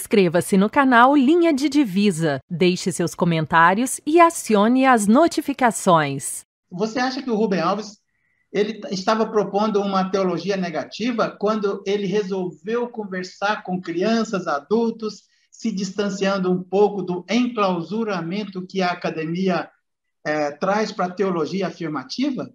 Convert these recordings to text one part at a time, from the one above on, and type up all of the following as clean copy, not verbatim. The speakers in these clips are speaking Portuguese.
Inscreva-se no canal Linha de Divisa, deixe seus comentários e acione as notificações. Você acha que o Rubem Alves ele estava propondo uma teologia negativa quando ele resolveu conversar com crianças, adultos, se distanciando um pouco do enclausuramento que a academia traz para a teologia afirmativa?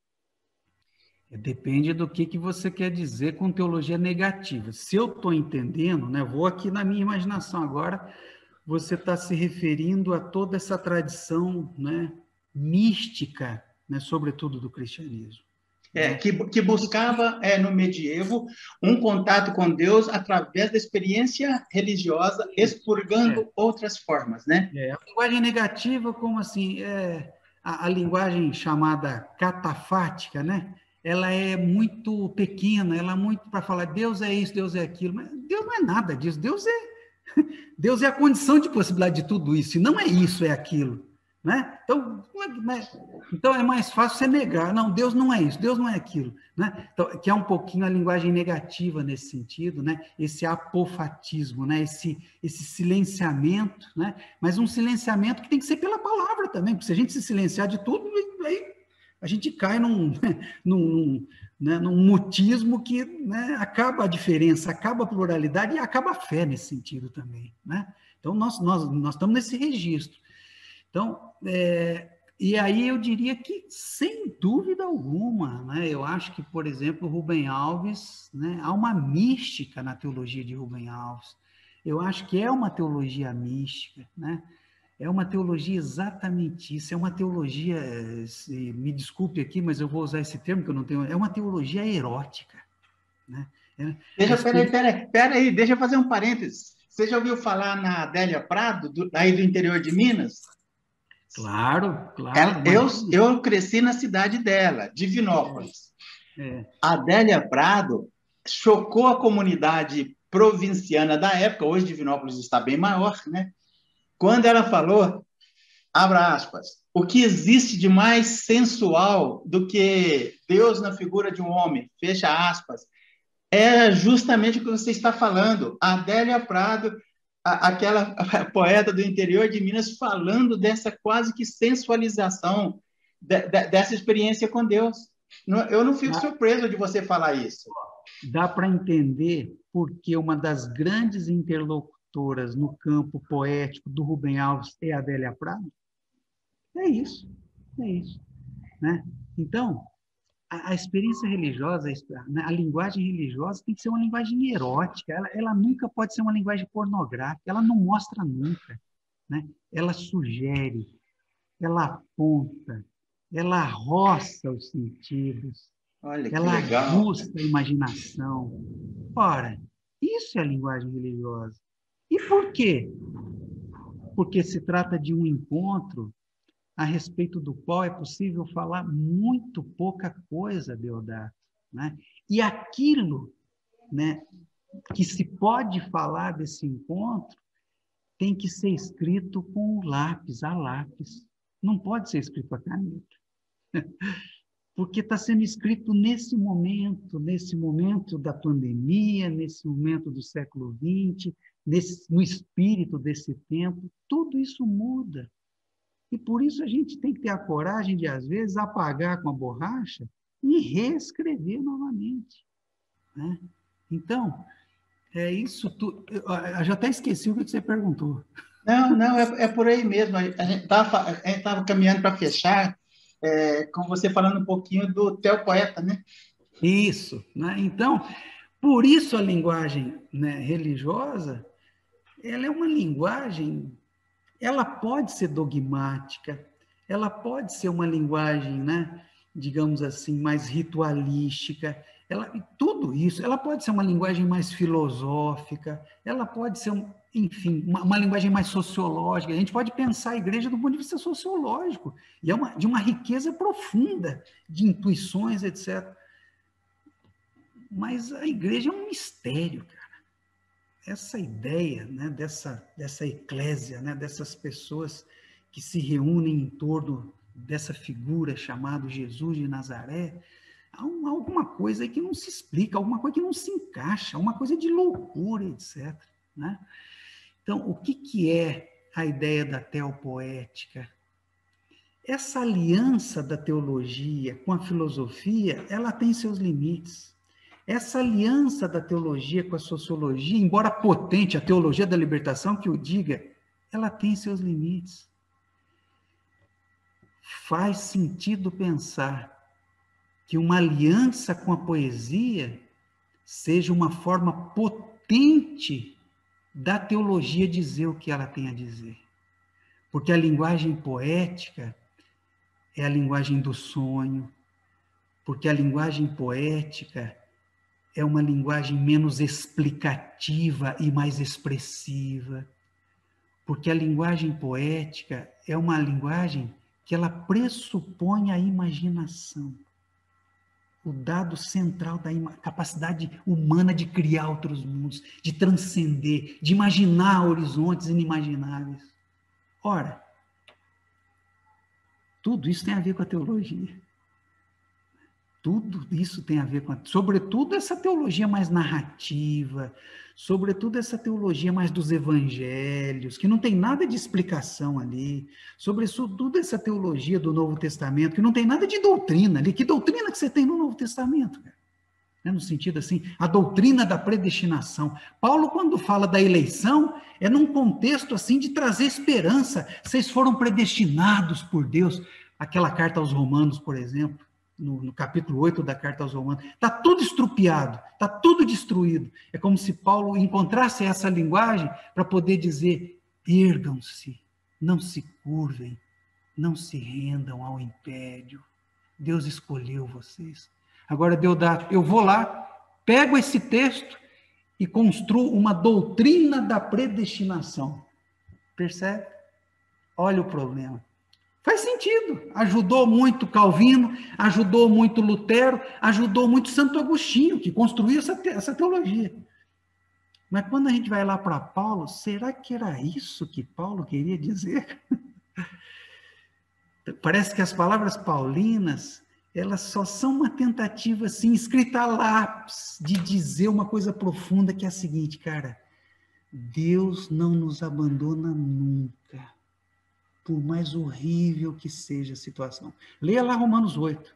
Depende do que você quer dizer com teologia negativa. Se eu estou entendendo, né, vou aqui na minha imaginação agora, você está se referindo a toda essa tradição, né, mística, né, sobretudo do cristianismo. Que buscava no medievo um contato com Deus através da experiência religiosa, expurgando outras formas, né? A linguagem negativa, como assim, a linguagem chamada catafática, né? Ela é muito pequena, ela é muito para falar Deus é isso, Deus é aquilo, mas Deus não é nada disso, Deus é a condição de possibilidade de tudo isso, e não é isso, é aquilo, né? Então é mais fácil você negar, não, Deus não é isso, Deus não é aquilo, né? Então, que é um pouquinho a linguagem negativa nesse sentido, né? Esse apofatismo, né? Esse silenciamento, né? Mas um silenciamento que tem que ser pela palavra também, porque se a gente se silenciar de tudo, aí a gente cai num mutismo que, né, acaba a diferença, acaba a pluralidade e acaba a fé nesse sentido também, né? Então, nós estamos nesse registro. Então, e aí eu diria que, sem dúvida alguma, né, eu acho que, por exemplo, Rubem Alves, né, há uma mística na teologia de Rubem Alves. Eu acho que é uma teologia mística, né? É uma teologia exatamente isso, é uma teologia, me desculpe aqui, mas eu vou usar esse termo que eu não tenho, é uma teologia erótica, né? Peraí, deixa eu fazer um parênteses. Você já ouviu falar na Adélia Prado, aí do interior de Minas? Claro. Eu cresci na cidade dela, Divinópolis. A Adélia Prado chocou a comunidade provinciana da época, hoje Divinópolis está bem maior, né? Quando ela falou, abra aspas, o que existe de mais sensual do que Deus na figura de um homem, fecha aspas, é justamente o que você está falando. A Adélia Prado, aquela poeta do interior de Minas, falando dessa quase que sensualização dessa experiência com Deus. Eu não fico surpreso de você falar isso. Dá para entender porque uma das grandes interlocutoras no campo poético do Rubem Alves é a Adélia Prado? É isso, né? Então, a experiência religiosa, a linguagem religiosa tem que ser uma linguagem erótica, ela nunca pode ser uma linguagem pornográfica, ela não mostra nunca, né? Ela sugere, ela aponta, ela roça os sentidos, ela aguça a imaginação. Ora, isso é a linguagem religiosa. E por quê? Porque se trata de um encontro a respeito do qual é possível falar muito pouca coisa, Deodato, né? E aquilo, né, que se pode falar desse encontro tem que ser escrito com lápis, a lápis. Não pode ser escrito a caneta. Porque está sendo escrito nesse momento da pandemia, nesse momento do século XX, no espírito desse tempo, tudo isso muda. E por isso a gente tem que ter a coragem de, às vezes, apagar com a borracha e reescrever novamente, né? Então, é isso tudo. Eu já até esqueci o que você perguntou. Não, é por aí mesmo. A gente estava caminhando para fechar, com você falando um pouquinho do Teopoeta, né? Isso, né? Então, por isso a linguagem, né, religiosa, ela é uma linguagem, ela pode ser dogmática, ela pode ser uma linguagem, né, digamos assim, mais ritualística, tudo isso, ela pode ser uma linguagem mais filosófica, ela pode ser, enfim, uma linguagem mais sociológica. A gente pode pensar a igreja do ponto de vista sociológico, e é de uma riqueza profunda de intuições, etc. Mas a igreja é um mistério, cara. Essa ideia, né, dessa eclésia, né, dessas pessoas que se reúnem em torno dessa figura chamada Jesus de Nazaré, há alguma coisa aí que não se explica, alguma coisa que não se encaixa, uma coisa de loucura, etc., né? Então, o que é a ideia da teopoética? Essa aliança da teologia com a filosofia, ela tem seus limites. Essa aliança da teologia com a sociologia, embora potente, a teologia da libertação que o diga, ela tem seus limites. Faz sentido pensar que uma aliança com a poesia seja uma forma potente da teologia dizer o que ela tem a dizer. Porque a linguagem poética é a linguagem do sonho, porque a linguagem poética é uma linguagem menos explicativa e mais expressiva, porque a linguagem poética é uma linguagem que ela pressupõe a imaginação, o dado central da capacidade humana de criar outros mundos, de transcender, de imaginar horizontes inimagináveis. Ora, tudo isso tem a ver com a teologia. Tudo isso tem a ver com, sobretudo, essa teologia mais narrativa, sobretudo essa teologia mais dos evangelhos, que não tem nada de explicação ali, sobretudo essa teologia do Novo Testamento, que não tem nada de doutrina ali. Que doutrina que você tem no Novo Testamento, cara? No sentido assim, a doutrina da predestinação. Paulo, quando fala da eleição, é num contexto assim de trazer esperança. Vocês foram predestinados por Deus. Aquela carta aos Romanos, por exemplo, no capítulo 8 da carta aos Romanos, está tudo estrupiado, está tudo destruído. É como se Paulo encontrasse essa linguagem para poder dizer: ergam-se, não se curvem, não se rendam ao império. Deus escolheu vocês. Agora, eu vou lá, pego esse texto e construo uma doutrina da predestinação. Percebe? Olha o problema. Faz sentido. Ajudou muito Calvino, ajudou muito Lutero, ajudou muito Santo Agostinho, que construiu essa teologia. Mas quando a gente vai lá para Paulo, será que era isso que Paulo queria dizer? Parece que as palavras paulinas, elas só são uma tentativa, assim, escrita a lápis, de dizer uma coisa profunda, que é a seguinte, cara: Deus não nos abandona nunca, por mais horrível que seja a situação. Leia lá Romanos 8.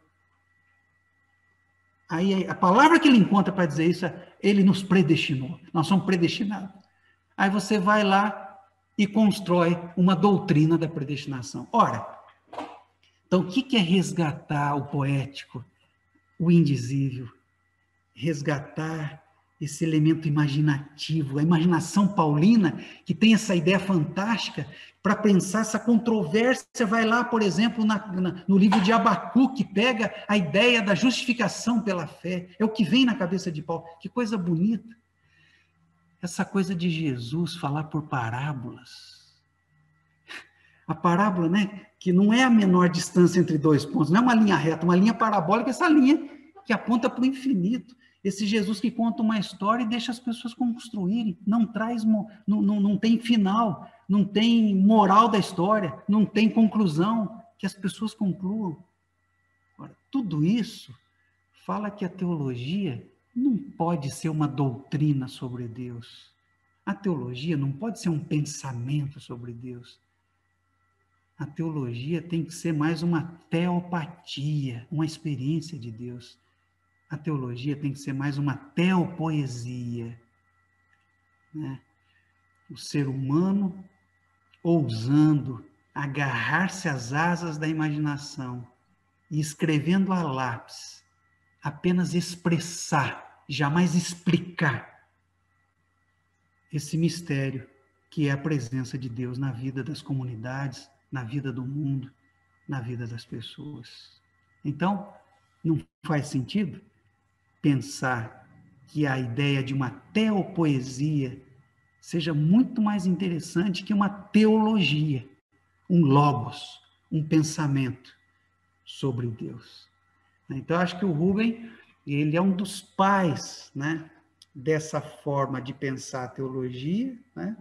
Aí a palavra que ele encontra para dizer isso é: ele nos predestinou, nós somos predestinados. Aí você vai lá e constrói uma doutrina da predestinação. Ora, então o que é resgatar o poético, o indizível? Resgatar esse elemento imaginativo, a imaginação paulina, que tem essa ideia fantástica, para pensar essa controvérsia. Vai lá, por exemplo, no livro de Abacuque, pega a ideia da justificação pela fé, é o que vem na cabeça de Paulo. Que coisa bonita! Essa coisa de Jesus falar por parábolas. A parábola, né, que não é a menor distância entre dois pontos, não é uma linha reta, uma linha parabólica, essa linha que aponta para o infinito. Esse Jesus que conta uma história e deixa as pessoas construírem, não tem final, não tem moral da história, não tem conclusão, que as pessoas concluam. Ora, tudo isso fala que a teologia não pode ser uma doutrina sobre Deus. A teologia não pode ser um pensamento sobre Deus. A teologia tem que ser mais uma teopatia, uma experiência de Deus. A teologia tem que ser mais uma teopoesia, né? O ser humano ousando agarrar-se às asas da imaginação e escrevendo a lápis, apenas expressar, jamais explicar esse mistério que é a presença de Deus na vida das comunidades, na vida do mundo, na vida das pessoas. Então, não faz sentido pensar que a ideia de uma teopoesia seja muito mais interessante que uma teologia, um logos, um pensamento sobre Deus. Então, acho que o Rubem, ele é um dos pais, né, dessa forma de pensar a teologia, né,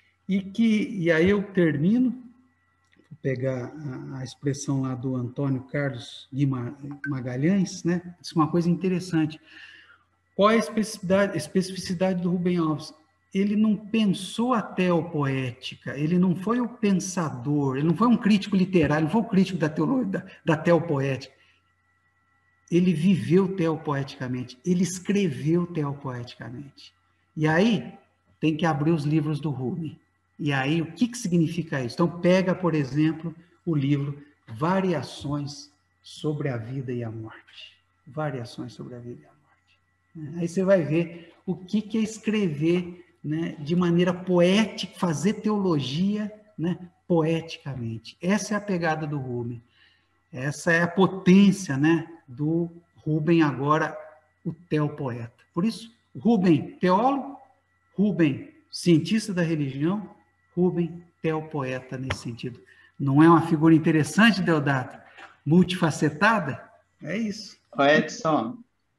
e aí eu termino, vou pegar a expressão lá do Antônio Carlos de Magalhães, né, disse uma coisa interessante. Qual é a especificidade do Rubem Alves? ele não pensou a teopoética, ele não foi o pensador, ele não foi um crítico literário, ele não foi um crítico da teologia, da teopoética. Ele viveu teopoeticamente, ele escreveu teopoeticamente. E aí, tem que abrir os livros do Rubem. E aí, o que significa isso? Então, pega, por exemplo, o livro Variações sobre a Vida e a Morte. Variações sobre a Vida e a Morte. Aí você vai ver o que é escrever, né, de maneira poética, fazer teologia, né, poeticamente. Essa é a pegada do Rubem. Essa é a potência, né, do Rubem, agora o teopoeta. Por isso, Rubem, teólogo, Rubem, cientista da religião, Rubem, teopoeta nesse sentido. Não é uma figura interessante, Deodato? Multifacetada? É isso. Edson,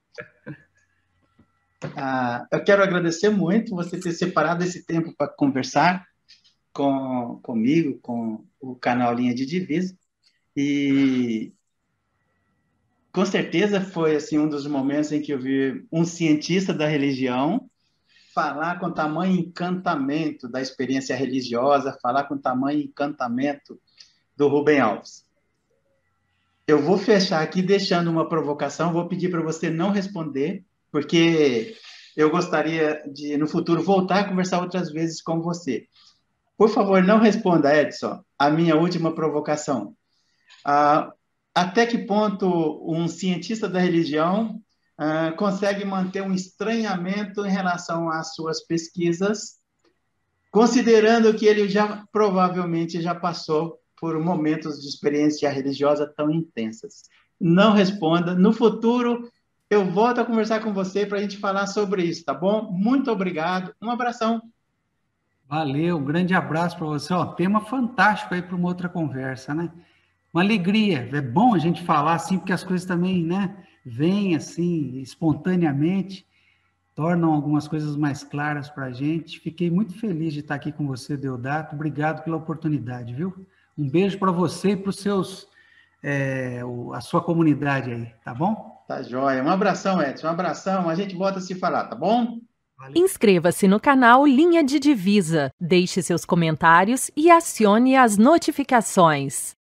eu quero agradecer muito você ter separado esse tempo para conversar comigo, com o canal Linha de Divisa. E com certeza foi assim um dos momentos em que eu vi um cientista da religião falar com tamanho encantamento da experiência religiosa, falar com tamanho encantamento do Rubem Alves. Eu vou fechar aqui deixando uma provocação, vou pedir para você não responder, porque eu gostaria de, no futuro, voltar a conversar outras vezes com você. Por favor, não responda, Edson, a minha última provocação. Até que ponto um cientista da religião consegue manter um estranhamento em relação às suas pesquisas, considerando que ele provavelmente já passou por momentos de experiência religiosa tão intensas? Não responda. No futuro, eu volto a conversar com você para a gente falar sobre isso, tá bom? Muito obrigado. Um abração. Valeu, um grande abraço para você. Tema fantástico aí para uma outra conversa, né? Uma alegria. É bom a gente falar assim, porque as coisas também, né, vêm assim, espontaneamente, tornam algumas coisas mais claras para a gente. Fiquei muito feliz de estar aqui com você, Deodato. Obrigado pela oportunidade, viu? Um beijo para você e para os seus, a sua comunidade aí, tá bom? Tá joia. Um abração, Edson. Um abração. A gente volta a se falar, tá bom? Inscreva-se no canal Linha de Divisa, deixe seus comentários e acione as notificações.